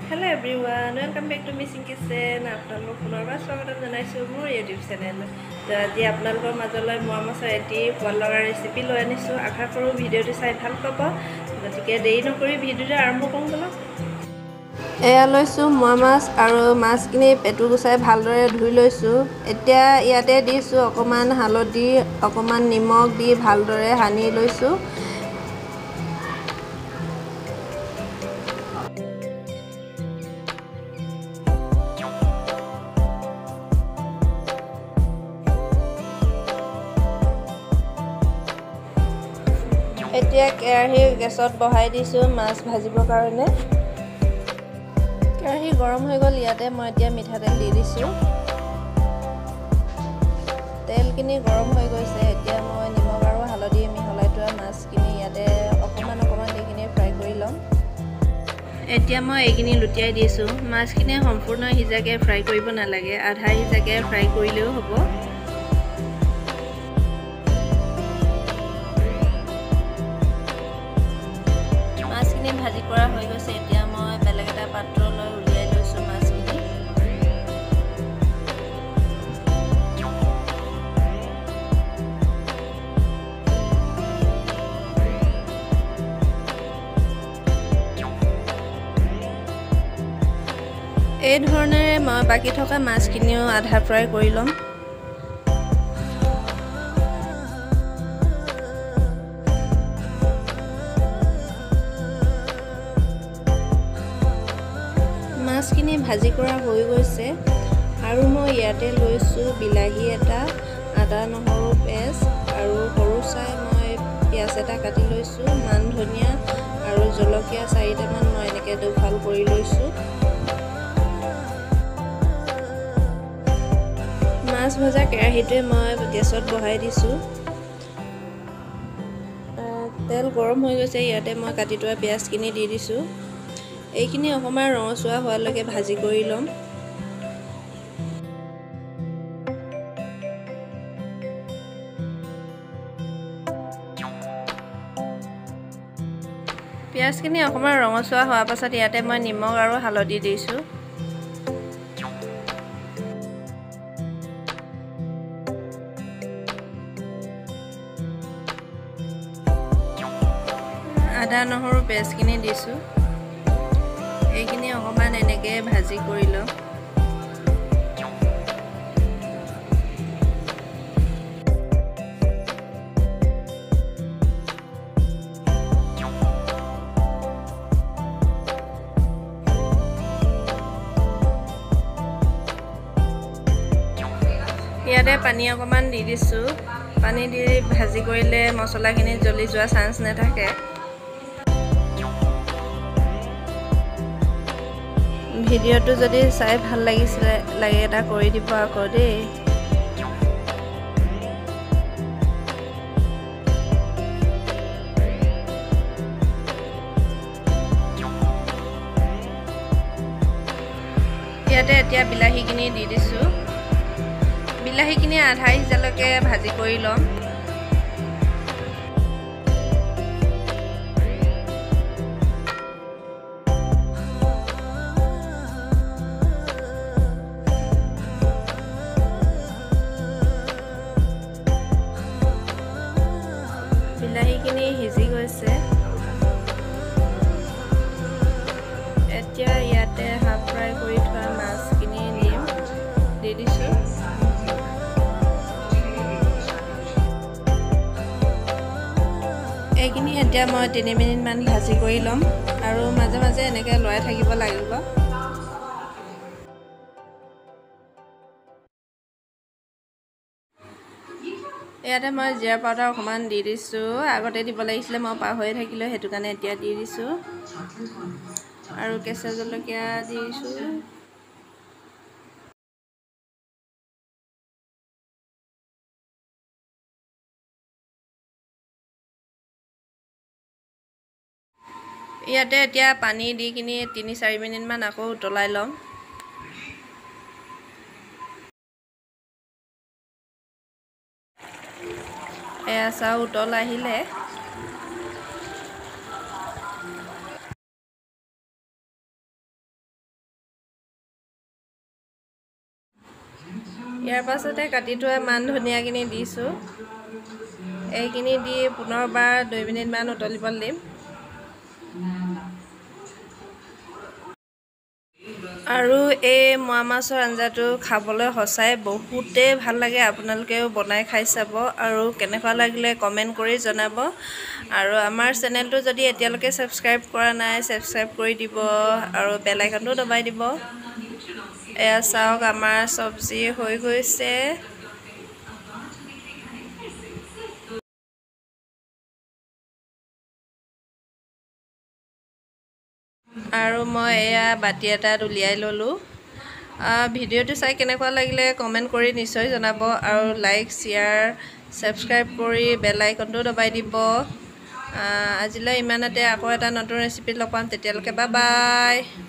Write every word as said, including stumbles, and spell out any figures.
Hello everyone, welcome back to Missing Kitchen. আপোনালোক পুনৰবাৰ স্বাগতম জনাইছোঁ মোৰ ইউটিউব চেনেলত। তো আজি আপোনালোকৰ মাজলৈ মোৱা মাছৰ এটি সোৱাদ লগা ৰেচিপি লৈ আনিছোঁ। আশা কৰোঁ ভিডিঅ'টো চাই ভাল পাব। গতিকে দেৰি নকৰি ভিডিঅ'টো আৰম্ভ কৰোঁ বলক। এয়া লৈছোঁ মোৱা মাছ আৰু মাছখিনি পেটু গুচাই ভালদৰে ধুই লৈছোঁ। এতিয়া ইয়াতে দিছোঁ অকণমান হালধি, অকণমান নিমখ দি ভালদৰে সানি লৈছোঁ। এতিয়া কেৰাহী গেছত বহাই দিছোঁ মাছ ভাজিবৰ কাৰণে। কেৰাহী গৰম হৈ গ'ল, ইয়াতে মই এতিয়া মিঠাতেল দি দিছোঁ। তেলখিনি গৰম হৈ গৈছে, এতিয়া মই নিমখ আৰু হালধি মিহলাই থোৱা মাছখিনি ইয়াতে অকণমান অকণমান এইখিনি ফ্ৰাই কৰি ল'ম। এতিয়া মই এইখিনি লুটিয়াই দিছোঁ। মাছখিনি সম্পূৰ্ণ সিজাকৈ ফ্ৰাই কৰিব নালাগে, আধা সিজাকৈ ফ্ৰাই কৰিলেও হ'ব। মাছখিনি ভাজি কৰা হৈ গৈছে, এতিয়া মই বেলেগ এটা পাত্ৰলৈ উলিয়াই লৈছোঁ মাছখিনি। এই ধৰণেৰে মই বাকী থকা মাছখিনিও আধা ফ্ৰাই কৰি ল'ম। মাছখিনি ভাজি কৰা হৈ গৈছে আৰু মই ইয়াতে লৈছোঁ বিলাহী এটা, আদা নহৰু পেষ্ট আৰু সৰু চাই মই পিঁয়াজ এটা কাটি লৈছোঁ, মান ধনিয়া আৰু জলকীয়া চাৰিটামান মই এনেকৈ দুফাল কৰি লৈছোঁ। মাছ ভজা কেৰাহীটোৱে মই গেছত বহাই দিছোঁ। তেল গৰম হৈ গৈছে, ইয়াতে মই কাটি থোৱা পিঁয়াজখিনি দি দিছোঁ। এইখিনি অকণমান ৰঙচুৱা হোৱালৈকে ভাজি কৰি ল'ম। পিঁয়াজখিনি অকণমান ৰঙচুৱা হোৱাৰ পাছত ইয়াতে মই নিমখ আৰু হালধি দিছোঁ। আদা নহৰু পেষ্টখিনি দিছোঁ। এইখিনি অকণমান এনেকৈ ভাজি কৰি লওঁ। ইয়াতে পানী অকণমান দি দিছোঁ। পানী দি ভাজি কৰিলে মছলাখিনি জ্বলি যোৱা চান্স নাথাকে। ভিডিঅ'টো যদি চাই ভাল লাগিছিলে লাগে এটা কৰি দিব আকৌ দেই। ইয়াতে এতিয়া বিলাহীখিনি দি দিছোঁ। বিলাহীখিনি আধা সিজালৈকে ভাজি কৰি ল'ম। বিলাহীখিনি সিজি গৈছে, এতিয়া ইয়াতে হাফ ফ্ৰাই কৰি থোৱা মাছখিনি দিম দি দিছোঁ। এইখিনি এতিয়া মই তিনি মিনিটমান ভাজি কৰি ল'ম আৰু মাজে মাজে এনেকৈ লৰাই থাকিব লাগিব। ইয়াতে মই জিৰা পাউডাৰ অকণমান দি দিছোঁ। আগতে দিব লাগিছিলে, মই পাহৰি থাকিলোঁ, সেইটো কাৰণে এতিয়া দি দিছোঁ। আৰু কেঁচা জলকীয়া দি দিছোঁ। ইয়াতে এতিয়া পানী দি কিনি তিনি চাৰি মিনিটমান আকৌ উতলাই ল'ম। এয়া চাহ উতল আহিলে ইয়াৰ পাছতে কাটি থোৱা মান ধনিয়াখিনি দিছোঁ। এইখিনি দি পুনৰবাৰ দুই মিনিটমান উতলিবলৈ দিম। আৰু এই মোৱা মাছৰ আঞ্জাটো খাবলৈ সঁচাই বহুতেই ভাল লাগে। আপোনালোকেও বনাই খাই চাব আৰু কেনেকুৱা লাগিলে কমেণ্ট কৰি জনাব। আৰু আমাৰ চেনেলটো যদি এতিয়ালৈকে ছাবস্ক্ৰাইব কৰা নাই ছাবস্ক্ৰাইব কৰি দিব আৰু বেল আইকনটো দবাই দিব। এয়া চাওক আমাৰ চব্জি হৈ গৈছে। আৰু মই এয়া বাতি এটাত উলিয়াই ল'লোঁ। ভিডিঅ'টো চাই কেনেকুৱা লাগিলে কমেণ্ট কৰি নিশ্চয় জনাব আৰু লাইক শ্বেয়াৰ ছাবস্ক্ৰাইব কৰি বেল আইকনটো দবাই দিব। আজিলৈ ইমানতে, আকৌ এটা নতুন ৰেচিপি লগ পাম, তেতিয়ালৈকে বাই বাই।